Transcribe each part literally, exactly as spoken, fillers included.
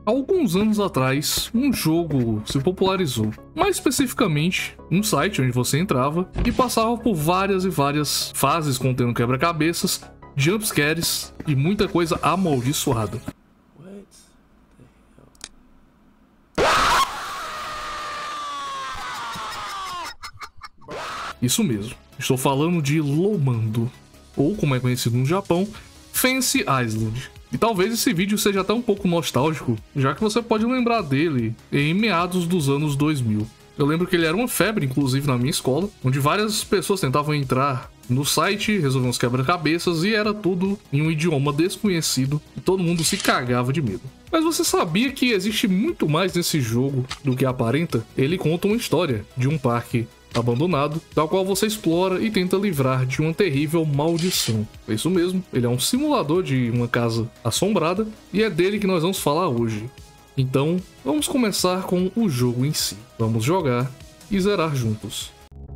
Há alguns anos atrás, um jogo se popularizou. Mais especificamente, um site onde você entrava e passava por várias e várias fases contendo quebra-cabeças, jumpscares e muita coisa amaldiçoada. Isso mesmo, estou falando de Lomando, ou como é conhecido no Japão, Fancy Island. E talvez esse vídeo seja até um pouco nostálgico, já que você pode lembrar dele em meados dos anos dois mil. Eu lembro que ele era uma febre, inclusive, na minha escola, onde várias pessoas tentavam entrar no site, resolver uns quebra-cabeças, e era tudo em um idioma desconhecido, e todo mundo se cagava de medo. Mas você sabia que existe muito mais nesse jogo do que aparenta? Ele conta uma história de um parque abandonado, tal qual você explora e tenta livrar de uma terrível maldição. É isso mesmo, ele é um simulador de uma casa assombrada e é dele que nós vamos falar hoje. Então, vamos começar com o jogo em si. Vamos jogar e zerar juntos.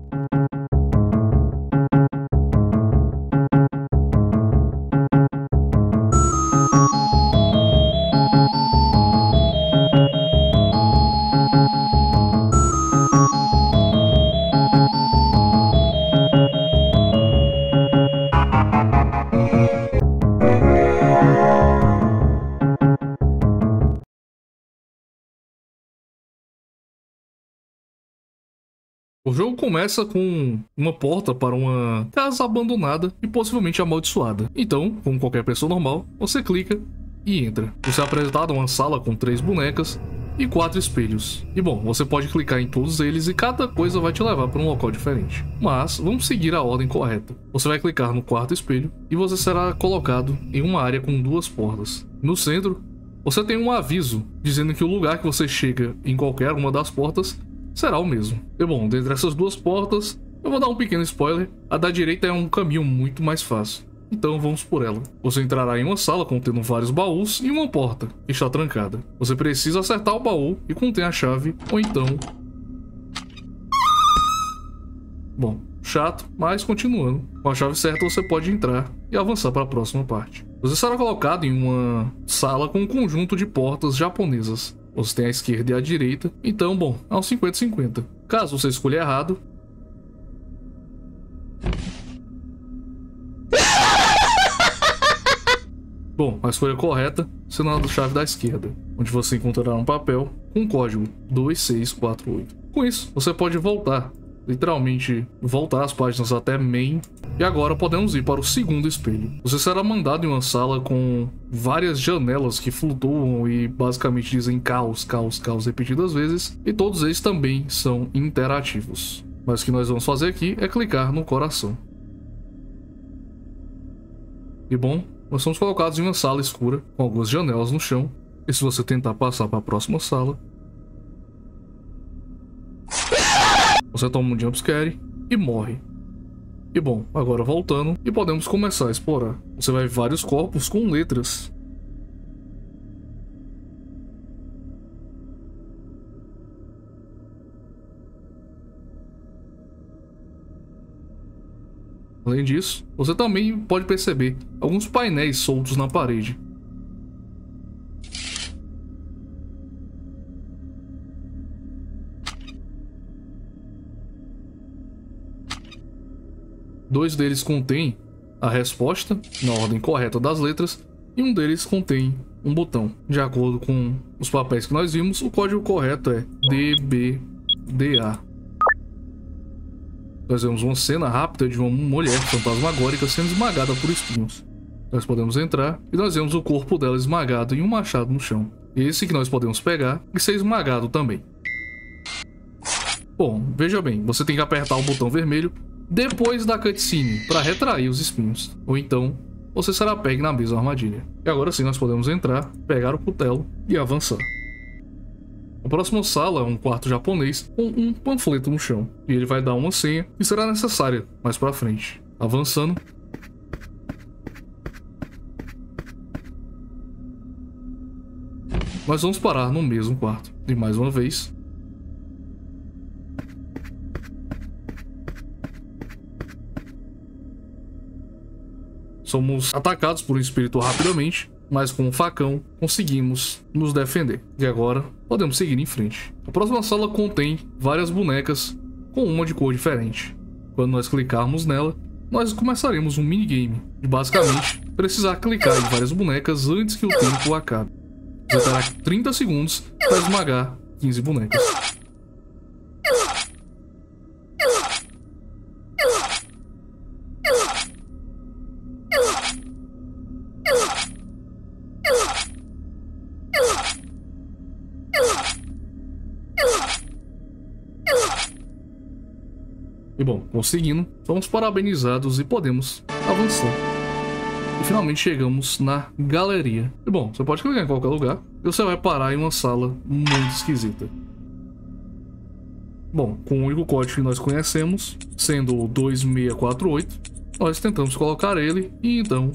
O jogo começa com uma porta para uma casa abandonada e possivelmente amaldiçoada. Então, como qualquer pessoa normal, você clica e entra. Você é apresentado a uma sala com três bonecas e quatro espelhos. E bom, você pode clicar em todos eles e cada coisa vai te levar para um local diferente. Mas vamos seguir a ordem correta. Você vai clicar no quarto espelho e você será colocado em uma área com duas portas. No centro, você tem um aviso dizendo que o lugar que você chega em qualquer uma das portas será o mesmo. E bom, dentre essas duas portas, eu vou dar um pequeno spoiler. A da direita é um caminho muito mais fácil. Então vamos por ela. Você entrará em uma sala contendo vários baús e uma porta que está trancada. Você precisa acertar o baú e contém a chave, ou então... Bom, chato, mas continuando. Com a chave certa você pode entrar e avançar para a próxima parte. Você será colocado em uma sala com um conjunto de portas japonesas. Você tem a esquerda e a direita, então, bom, é um cinquenta cinquenta. Caso você escolha errado... Bom, a escolha correta será a chave da esquerda, onde você encontrará um papel com um código dois seis quatro oito. Com isso, você pode voltar, literalmente voltar as páginas até main, e agora podemos ir para o segundo espelho. Você será mandado em uma sala com várias janelas que flutuam e basicamente dizem caos, caos, caos repetidas vezes, e todos eles também são interativos. Mas o que nós vamos fazer aqui é clicar no coração. E bom, nós somos colocados em uma sala escura com algumas janelas no chão, e se você tentar passar para a próxima sala, você toma um jumpscare e morre. E bom, agora voltando, e podemos começar a explorar. Você vai ver vários corpos com letras. Além disso, você também pode perceber alguns painéis soltos na parede. Dois deles contêm a resposta na ordem correta das letras e um deles contém um botão. De acordo com os papéis que nós vimos, o código correto é D B D A. Nós vemos uma cena rápida de uma mulher fantasmagórica sendo esmagada por espinhos. Nós podemos entrar e nós vemos o corpo dela esmagado em um machado no chão. Esse que nós podemos pegar e ser esmagado também. Bom, veja bem, você tem que apertar o botão vermelho depois da cutscene para retrair os espinhos, ou então você será pego na mesma armadilha. E agora sim nós podemos entrar, pegar o cutelo e avançar. A próxima sala é um quarto japonês com um panfleto no chão, e ele vai dar uma senha que será necessária mais para frente. Avançando, nós vamos parar no mesmo quarto, e mais uma vez somos atacados por um espírito rapidamente, mas com o facão conseguimos nos defender. E agora podemos seguir em frente. A próxima sala contém várias bonecas com uma de cor diferente. Quando nós clicarmos nela, nós começaremos um minigame de basicamente precisar clicar em várias bonecas antes que o tempo acabe. Você terá trinta segundos para esmagar quinze bonecas. E bom, conseguindo, somos parabenizados e podemos avançar. E finalmente chegamos na galeria. E bom, você pode clicar em qualquer lugar e você vai parar em uma sala muito esquisita. Bom, com o único código que nós conhecemos, sendo o dois seis quatro oito, nós tentamos colocar ele e então...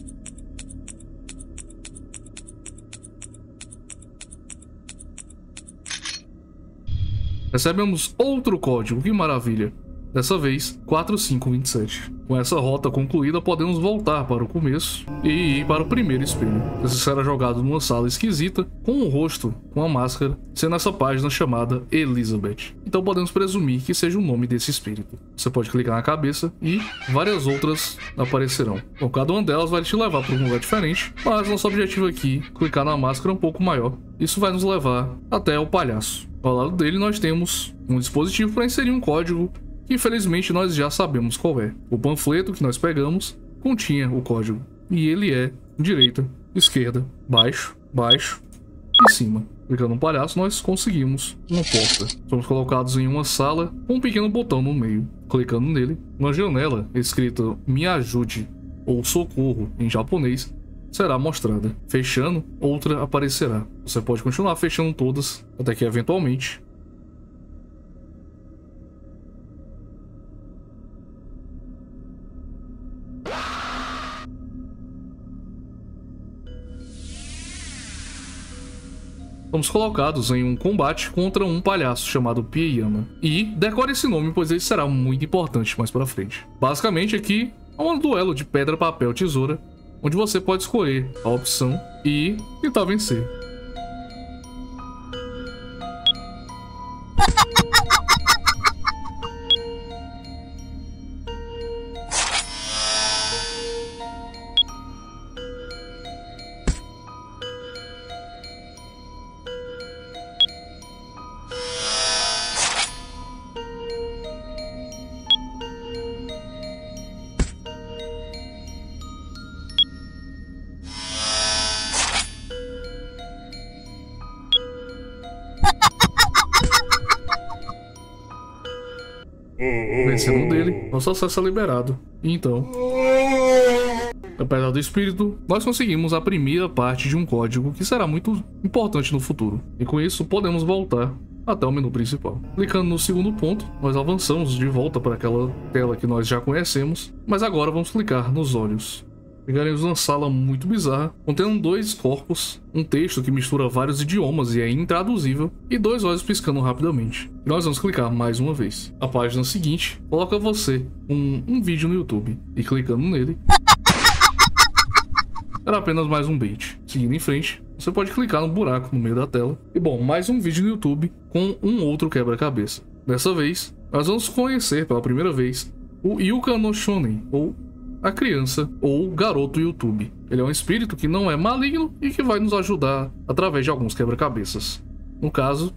recebemos outro código, que maravilha! Dessa vez, quatro cinco dois sete. Com essa rota concluída, podemos voltar para o começo e ir para o primeiro espelho. Você será jogado numa sala esquisita, com um rosto, com a máscara, sendo essa página chamada Elizabeth. Então podemos presumir que seja o nome desse espírito. Você pode clicar na cabeça e várias outras aparecerão. Bom, cada uma delas vai te levar para um lugar diferente, mas nosso objetivo aqui é clicar na máscara um pouco maior. Isso vai nos levar até o palhaço. Ao lado dele nós temos um dispositivo para inserir um código que infelizmente nós já sabemos qual é. O panfleto que nós pegamos continha o código. E ele é direita, esquerda, baixo, baixo e cima. Clicando no palhaço, nós conseguimos uma porta. Somos colocados em uma sala com um pequeno botão no meio. Clicando nele, uma janela escrita Me Ajude ou Socorro em japonês será mostrada. Fechando, outra aparecerá. Você pode continuar fechando todas até que eventualmente somos colocados em um combate contra um palhaço chamado Pieyama. E decore esse nome, pois ele será muito importante mais pra frente. Basicamente aqui é um duelo de pedra, papel, tesoura, onde você pode escolher a opção e tentar vencer. Vencendo dele, nosso acesso é liberado. E então, apesar do espírito, nós conseguimos a primeira parte de um código que será muito importante no futuro. E com isso, podemos voltar até o menu principal. Clicando no segundo ponto, nós avançamos de volta para aquela tela que nós já conhecemos, mas agora vamos clicar nos olhos. Chegaremos numa sala muito bizarra, contendo dois corpos, um texto que mistura vários idiomas e é intraduzível, e dois olhos piscando rapidamente. E nós vamos clicar mais uma vez. A página seguinte coloca você um, um vídeo no YouTube, e clicando nele, era apenas mais um bait. Seguindo em frente, você pode clicar no buraco no meio da tela, e bom, mais um vídeo no YouTube com um outro quebra-cabeça. Dessa vez, nós vamos conhecer pela primeira vez o Yuka no Shonen, ou a criança ou garoto YouTube. Ele é um espírito que não é maligno e que vai nos ajudar através de alguns quebra-cabeças. No caso,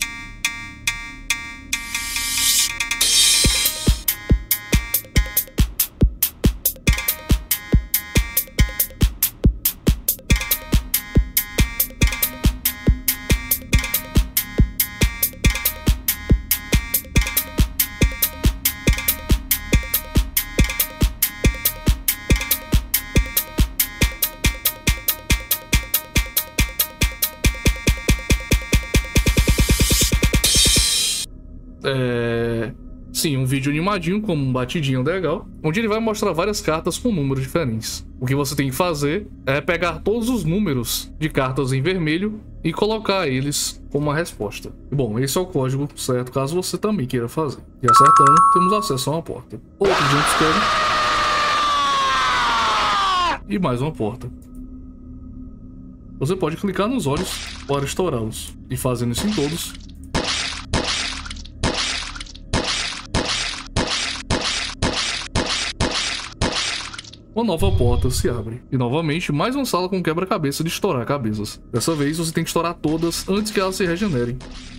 É... sim, um vídeo animadinho como um batidinho legal, onde ele vai mostrar várias cartas com números diferentes. O que você tem que fazer é pegar todos os números de cartas em vermelho e colocar eles como uma resposta. E, bom, esse é o código certo caso você também queira fazer. E acertando, temos acesso a uma porta. Outro jumpscare. E mais uma porta. você pode clicar nos olhos para estourá-los. E fazendo isso em todos, uma nova porta se abre. E novamente, mais uma sala com quebra-cabeça de estourar cabeças. Dessa vez, você tem que estourar todas antes que elas se regenerem.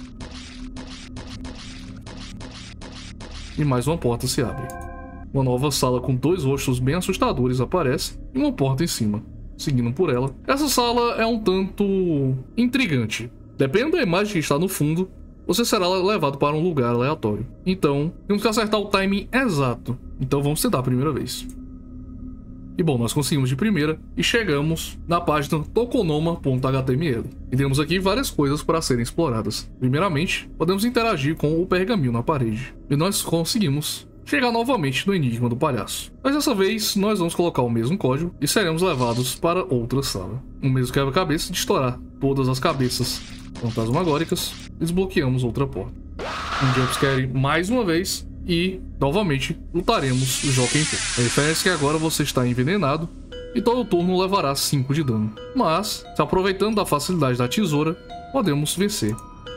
E mais uma porta se abre. Uma nova sala com dois rostos bem assustadores aparece e uma porta em cima. Seguindo por ela. Essa sala é um tanto intrigante. Dependendo da imagem que está no fundo, você será levado para um lugar aleatório. Então, temos que acertar o timing exato. Então vamos tentar a primeira vez. E bom, nós conseguimos de primeira e chegamos na página tokonoma ponto H T M L. E temos aqui várias coisas para serem exploradas. Primeiramente, podemos interagir com o pergaminho na parede. E nós conseguimos chegar novamente no enigma do palhaço. Mas dessa vez, nós vamos colocar o mesmo código e seremos levados para outra sala. O mesmo quebra-cabeça de estourar todas as cabeças fantasmagóricas, desbloqueamos outra porta. Um jumpscare mais uma vez. E, novamente, lutaremos o Joken Pô. A diferença é que agora você está envenenado e todo turno levará cinco de dano. Mas, se aproveitando da facilidade da tesoura, podemos vencer.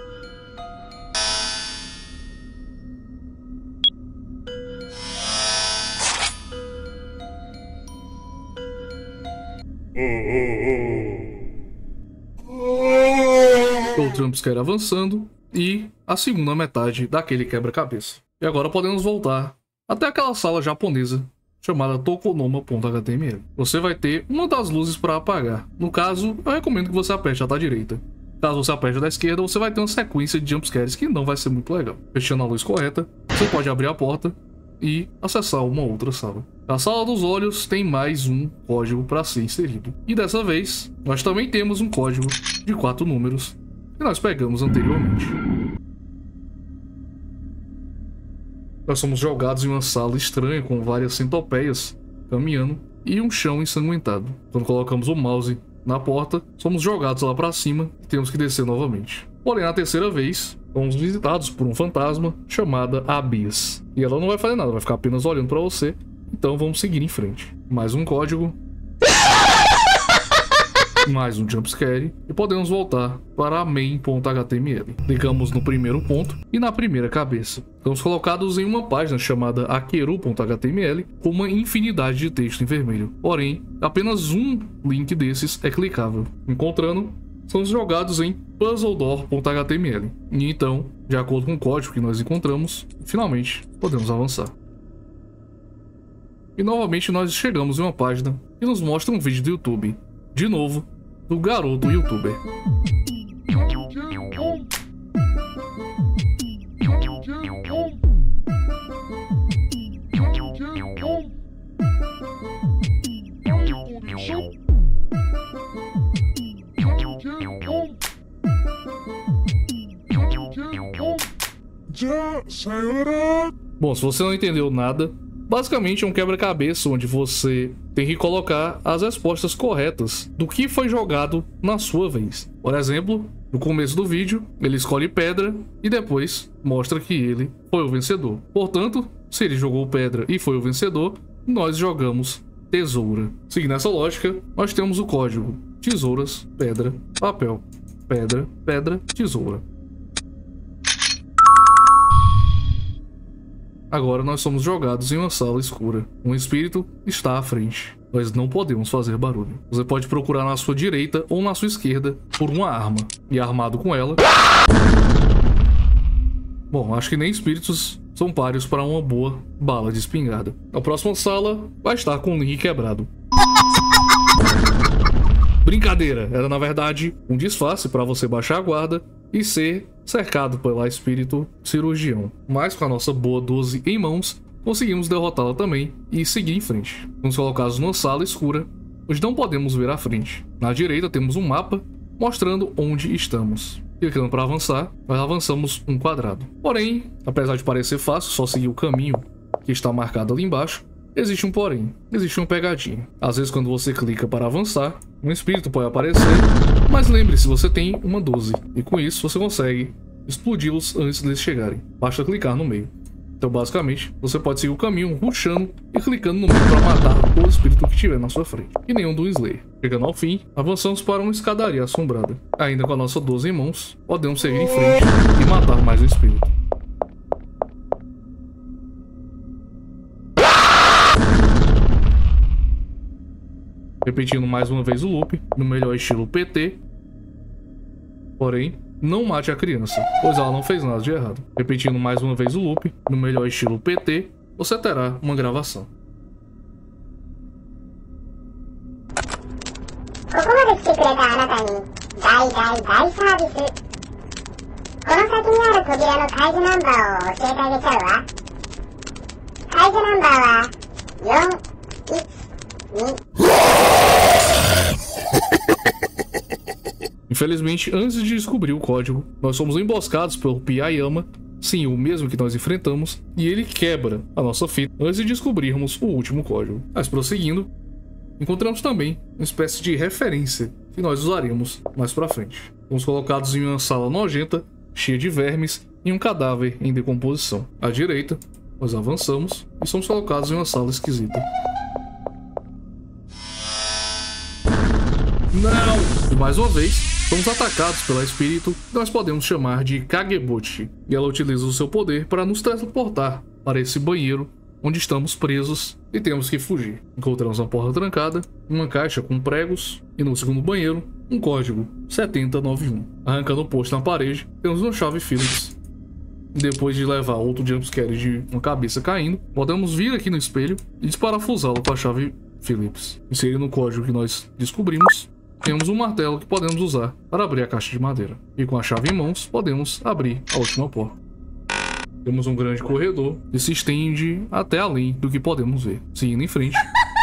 O jumpscare avançando e a segunda metade daquele quebra-cabeça. E agora podemos voltar até aquela sala japonesa chamada tokonoma ponto H T M L. Você vai ter uma das luzes para apagar. No caso, eu recomendo que você aperte a da direita. Caso você aperte a da esquerda, você vai ter uma sequência de jumpscares que não vai ser muito legal. Fechando a luz correta, você pode abrir a porta e acessar uma outra sala. A sala dos olhos tem mais um código para ser inserido. E dessa vez, nós também temos um código de quatro números que nós pegamos anteriormente. Nós somos jogados em uma sala estranha com várias centopeias caminhando e um chão ensanguentado. Quando colocamos o mouse na porta, somos jogados lá para cima e temos que descer novamente. Porém, na terceira vez, somos visitados por um fantasma chamada Abyss. E ela não vai fazer nada, vai ficar apenas olhando para você. Então vamos seguir em frente. Mais um código. Mais um jumpscare e podemos voltar para a main ponto H T M L. Clicamos no primeiro ponto e na primeira cabeça. Estamos colocados em uma página chamada akeru ponto H T M L com uma infinidade de texto em vermelho. Porém, apenas um link desses é clicável. Encontrando, somos jogados em puzzledoor ponto H T M L. E então, de acordo com o código que nós encontramos, finalmente podemos avançar. E novamente nós chegamos em uma página que nos mostra um vídeo do YouTube. De novo, do garoto youtuber. Bom, se você não entendeu nada, basicamente é um quebra-cabeça onde você tem que colocar as respostas corretas do que foi jogado na sua vez. Por exemplo, no começo do vídeo, ele escolhe pedra e depois mostra que ele foi o vencedor. Portanto, se ele jogou pedra e foi o vencedor, nós jogamos tesoura. Seguindo essa lógica, nós temos o código tesouras, pedra, papel, pedra, pedra, tesoura. Agora nós somos jogados em uma sala escura. Um espírito está à frente. Nós não podemos fazer barulho. Você pode procurar na sua direita ou na sua esquerda por uma arma. E armado com ela... Bom, acho que nem espíritos são páreos para uma boa bala de espingarda. A próxima sala vai estar com o link quebrado. Brincadeira, era na verdade um disfarce para você baixar a guarda e ser cercado pela espírito cirurgião. Mas com a nossa boa doze em mãos, conseguimos derrotá-la também e seguir em frente. Nos colocados numa sala escura, onde não podemos ver à frente. Na direita temos um mapa mostrando onde estamos. Clicando para avançar, nós avançamos um quadrado. Porém, apesar de parecer fácil, só seguir o caminho que está marcado ali embaixo, existe um porém, existe uma pegadinha. Às vezes quando você clica para avançar, um espírito pode aparecer, mas lembre-se, você tem uma doze, e com isso você consegue explodi-los antes deles chegarem. Basta clicar no meio. Então basicamente, você pode seguir o caminho rushando e clicando no meio para matar todo espírito que estiver na sua frente. E nenhum do Slayer. Chegando ao fim, avançamos para uma escadaria assombrada. Ainda com a nossa doze em mãos, podemos seguir em frente e matar mais um espírito. Repetindo mais uma vez o loop, no melhor estilo P T. Porém, não mate a criança, pois ela não fez nada de errado. Repetindo mais uma vez o loop, no melhor estilo P T, você terá uma gravação. ここまで来てくれたあなたに大大大サービス。この先にある扉の解除ナンバーを教えてあげちゃうわ。解除ナンバーはよんいちに。 Infelizmente, antes de descobrir o código, nós somos emboscados pelo Piayama, sim, o mesmo que nós enfrentamos, e ele quebra a nossa fita antes de descobrirmos o último código. Mas prosseguindo, encontramos também uma espécie de referência que nós usaremos mais pra frente. Fomos colocados em uma sala nojenta, cheia de vermes e um cadáver em decomposição. À direita, nós avançamos e somos colocados em uma sala esquisita. Não! E mais uma vez, somos atacados pela espírito que nós podemos chamar de Kagebochi, e ela utiliza o seu poder para nos transportar para esse banheiro onde estamos presos e temos que fugir. Encontramos uma porta trancada, uma caixa com pregos e no segundo banheiro, um código sete zero nove um. Arrancando o posto na parede, temos uma chave Phillips. Depois de levar outro jumpscare de uma cabeça caindo, podemos vir aqui no espelho e desparafusá-lo com a chave Phillips. Inserindo o código que nós descobrimos, temos um martelo que podemos usar para abrir a caixa de madeira. E com a chave em mãos, podemos abrir a última porta. Temos um grande corredor que se estende até além do que podemos ver. Seguindo em frente,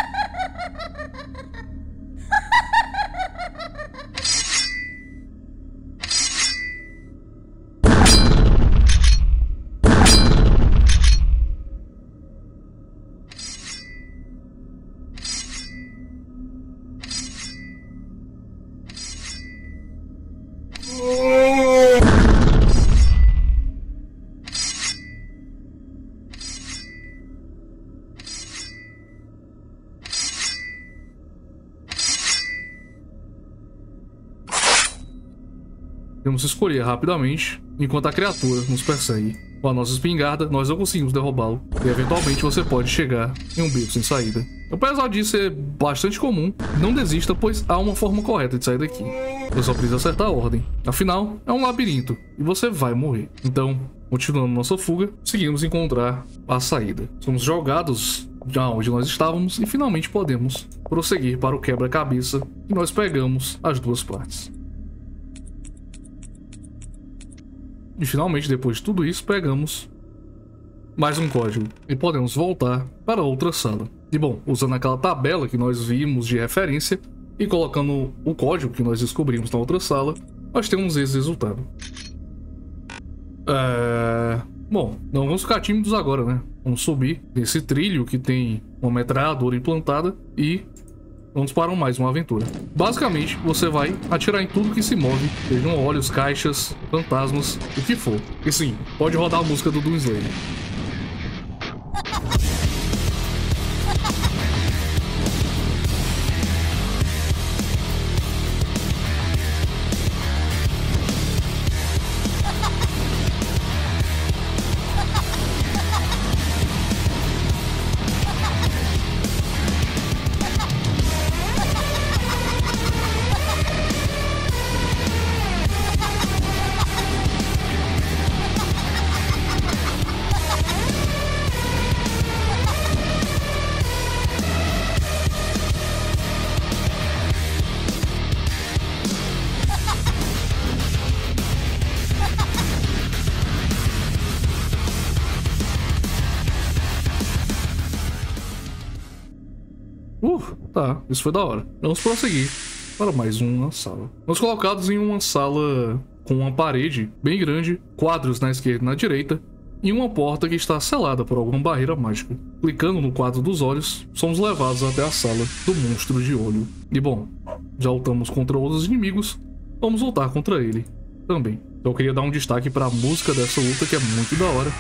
temos que escolher rapidamente enquanto a criatura nos persegue. Com a nossa espingarda, nós não conseguimos derrubá-lo e eventualmente você pode chegar em um beco sem saída. Apesar disso ser bastante comum, não desista, pois há uma forma correta de sair daqui. Você só precisa acertar a ordem. Afinal, é um labirinto e você vai morrer. Então, continuando nossa fuga, seguimos encontrar a saída. Somos jogados de onde nós estávamos e finalmente podemos prosseguir para o quebra-cabeça e nós pegamos as duas partes. E finalmente, depois de tudo isso, pegamos mais um código e podemos voltar para outra sala. E bom, usando aquela tabela que nós vimos de referência e colocando o código que nós descobrimos na outra sala, nós temos esse resultado. É... Bom, não vamos ficar tímidos agora, né? Vamos subir nesse trilho que tem uma metralhadora implantada e vamos para mais uma aventura. Basicamente, você vai atirar em tudo que se move, sejam olhos, caixas, fantasmas, o que for. E sim, pode rodar a música do Doom Slayer. Uh, tá, isso foi da hora. Vamos prosseguir para mais uma sala. Nós colocados em uma sala com uma parede bem grande, quadros na esquerda e na direita, e uma porta que está selada por alguma barreira mágica. Clicando no quadro dos olhos, somos levados até a sala do monstro de olho. E bom, já lutamos contra outros inimigos, vamos lutar contra ele também. Então eu queria dar um destaque para a música dessa luta, que é muito da hora.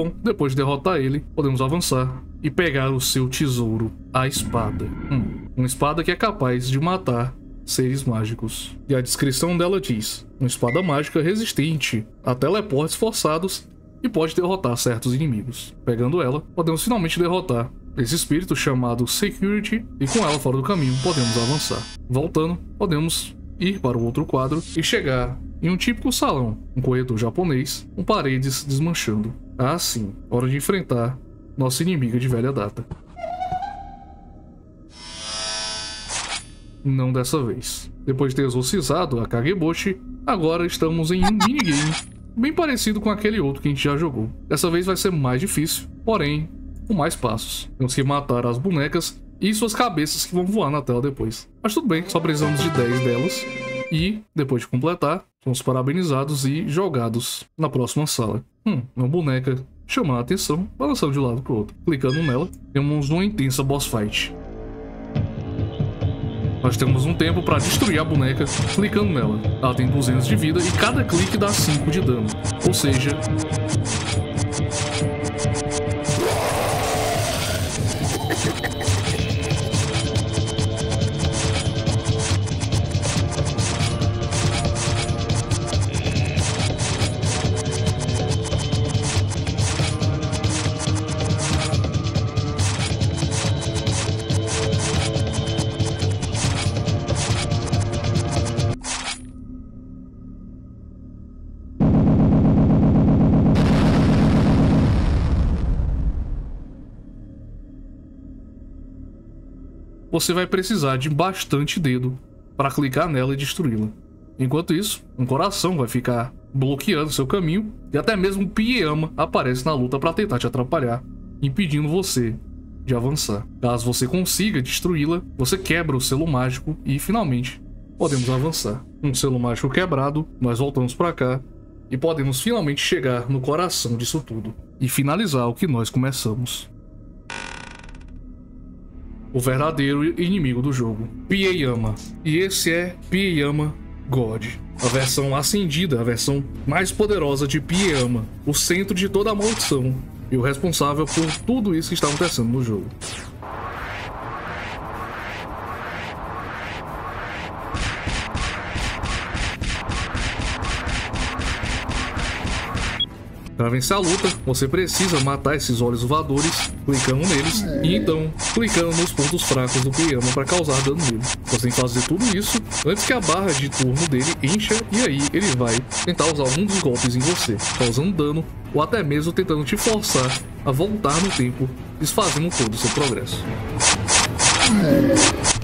Então, depois de derrotar ele, podemos avançar e pegar o seu tesouro, a espada. Hum, uma espada que é capaz de matar seres mágicos. E a descrição dela diz: uma espada mágica resistente a teleportes forçados e pode derrotar certos inimigos. Pegando ela, podemos finalmente derrotar esse espírito chamado Security, e com ela fora do caminho, podemos avançar. Voltando, podemos ir para o outro quadro e chegar em um típico salão, um corredor japonês, com paredes desmanchando. Ah, sim, hora de enfrentar nossa inimiga de velha data. Não dessa vez. Depois de ter exorcizado a Kageboshi, agora estamos em um minigame bem parecido com aquele outro que a gente já jogou. Dessa vez vai ser mais difícil, porém com mais passos. Temos que matar as bonecas e suas cabeças que vão voar na tela depois. Mas tudo bem, só precisamos de dez delas. E, depois de completar, somos parabenizados e jogados na próxima sala. Hum, uma boneca chama a atenção, balançando de um lado para o outro. Clicando nela, temos uma intensa boss fight. Nós temos um tempo para destruir a boneca clicando nela. Ela tem duzentos de vida e cada clique dá cinco de dano. Ou seja... você vai precisar de bastante dedo para clicar nela e destruí-la. Enquanto isso, um coração vai ficar bloqueando seu caminho e até mesmo o Piyama aparece na luta para tentar te atrapalhar, impedindo você de avançar. Caso você consiga destruí-la, você quebra o selo mágico e finalmente podemos avançar. Com o selo mágico quebrado, nós voltamos para cá e podemos finalmente chegar no coração disso tudo e finalizar o que nós começamos. O verdadeiro inimigo do jogo, Piyama. E esse é Piyama God. A versão acendida, a versão mais poderosa de Piyama. O centro de toda a maldição. E o responsável por tudo isso que está acontecendo no jogo. Para vencer a luta, você precisa matar esses olhos voadores, clicando neles, e então clicando nos pontos fracos do Piyama para causar dano nele. Você tem que fazer tudo isso antes que a barra de turno dele encha, e aí ele vai tentar usar algum dos golpes em você, causando dano, ou até mesmo tentando te forçar a voltar no tempo, desfazendo todo o seu progresso. É.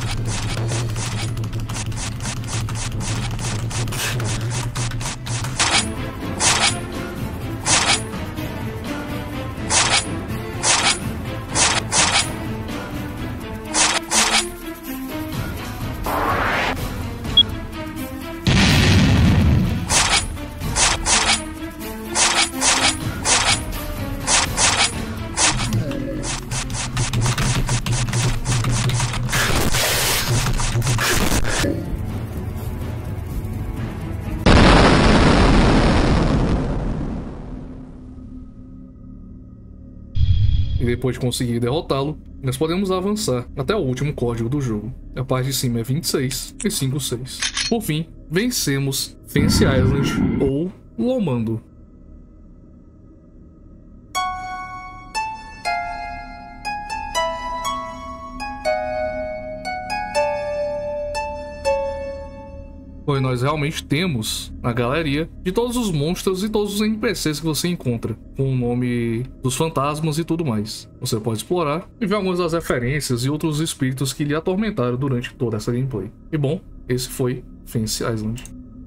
E depois de conseguir derrotá-lo, nós podemos avançar até o último código do jogo. A parte de cima é vinte e seis e cinquenta e seis. Por fim, vencemos Fancy Island ou Lomando. Pois nós realmente temos a galeria de todos os monstros e todos os N P Cs que você encontra, com o nome dos fantasmas e tudo mais. Você pode explorar e ver algumas das referências e outros espíritos que lhe atormentaram durante toda essa gameplay. E bom, esse foi Fancy Island.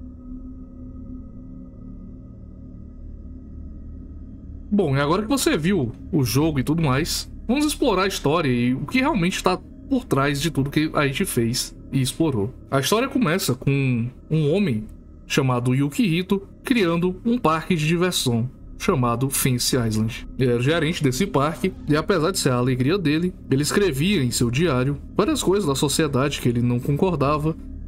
Bom, e agora que você viu o jogo e tudo mais, vamos explorar a história e o que realmente está por trás de tudo que a gente fez e explorou. A história começa com um homem chamado Yukihito criando um parque de diversão chamado Fancy Island. Ele era o gerente desse parque e, apesar de ser a alegria dele, ele escrevia em seu diário várias coisas da sociedade que ele não concordava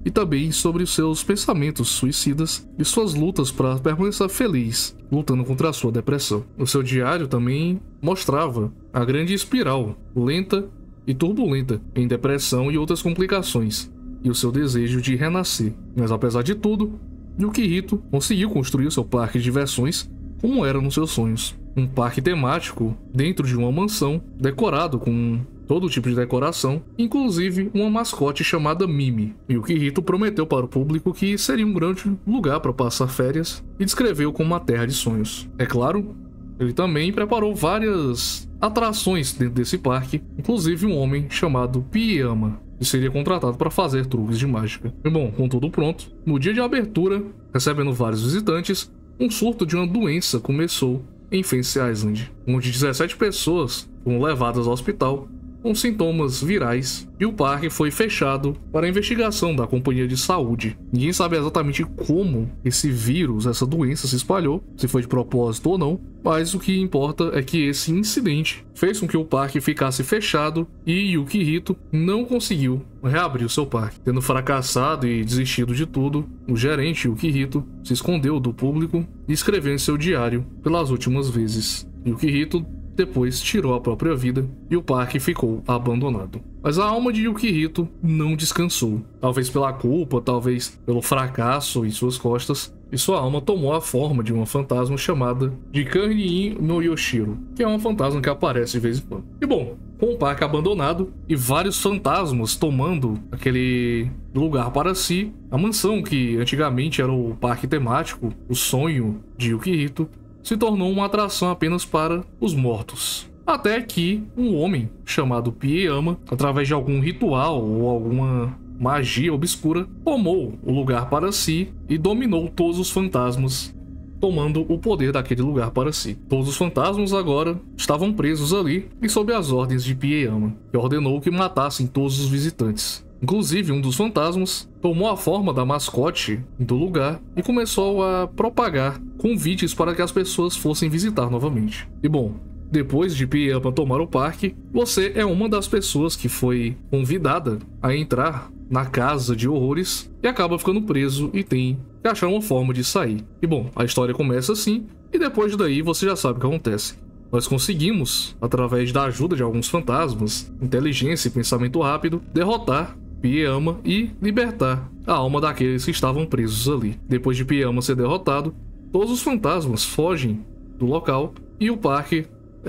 e também sobre os seus pensamentos suicidas e suas lutas para permanecer feliz, lutando contra a sua depressão. O seu diário também mostrava a grande espiral lenta e turbulenta em depressão e outras complicações, e o seu desejo de renascer. Mas apesar de tudo, Yukihito conseguiu construir o seu parque de diversões como era nos seus sonhos. Um parque temático dentro de uma mansão, decorado com todo tipo de decoração, inclusive uma mascote chamada Mimi. Yukihito prometeu para o público que seria um grande lugar para passar férias e descreveu como uma terra de sonhos. É claro, ele também preparou várias atrações dentro desse parque, inclusive um homem chamado Pieyama, que seria contratado para fazer truques de mágica. E bom, com tudo pronto, no dia de abertura, recebendo vários visitantes, um surto de uma doença começou em Fancy Island, onde dezessete pessoas foram levadas ao hospital com sintomas virais, e o parque foi fechado para a investigação da companhia de saúde. Ninguém sabe exatamente como esse vírus, essa doença se espalhou, se foi de propósito ou não, mas o que importa é que esse incidente fez com que o parque ficasse fechado e Yukihito não conseguiu reabrir o seu parque. Tendo fracassado e desistido de tudo, o gerente Yukihito se escondeu do público e escreveu em seu diário pelas últimas vezes. Yukihito depois tirou a própria vida e o parque ficou abandonado. Mas a alma de Yukihito não descansou. Talvez pela culpa, talvez pelo fracasso em suas costas, e sua alma tomou a forma de uma fantasma chamada de Kaniin no Yoshiro, que é uma fantasma que aparece de vez em quando. E bom, com o parque abandonado e vários fantasmas tomando aquele lugar para si, a mansão que antigamente era o parque temático, o sonho de Yukihito, se tornou uma atração apenas para os mortos. Até que um homem chamado Pieyama, através de algum ritual ou alguma magia obscura, tomou o lugar para si e dominou todos os fantasmas, tomando o poder daquele lugar para si. Todos os fantasmas agora estavam presos ali e sob as ordens de Pieyama, que ordenou que matassem todos os visitantes. Inclusive, um dos fantasmas tomou a forma da mascote do lugar e começou a propagar convites para que as pessoas fossem visitar novamente. E bom, depois de Pieyama tomar o parque, você é uma das pessoas que foi convidada a entrar na casa de horrores e acaba ficando preso e tem que achar uma forma de sair. E bom, a história começa assim e depois daí você já sabe o que acontece. Nós conseguimos, através da ajuda de alguns fantasmas, inteligência e pensamento rápido, derrotar Pieyama e libertar a alma daqueles que estavam presos ali. Depois de Pieyama ser derrotado, todos os fantasmas fogem do local e o parque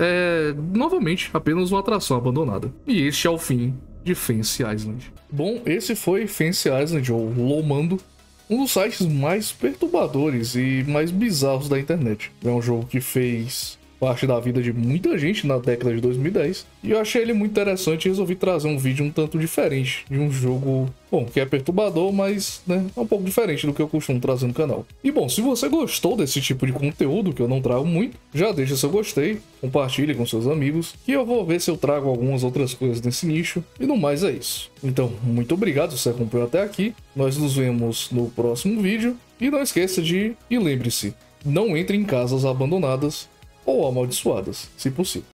é novamente apenas uma atração abandonada. E este é o fim de Fancy Island. Bom, esse foi Fancy Island, ou Lomando, um dos sites mais perturbadores e mais bizarros da internet. É um jogo que fez parte da vida de muita gente na década de dois mil e dez, e eu achei ele muito interessante e resolvi trazer um vídeo um tanto diferente de um jogo, bom, que é perturbador, mas, né, é um pouco diferente do que eu costumo trazer no canal. E bom, se você gostou desse tipo de conteúdo, que eu não trago muito, já deixa seu gostei, compartilhe com seus amigos, que eu vou ver se eu trago algumas outras coisas nesse nicho, e no mais é isso. Então, muito obrigado se você acompanhou até aqui, nós nos vemos no próximo vídeo, e não esqueça de, e lembre-se, não entre em casas abandonadas ou amaldiçoadas, se possível.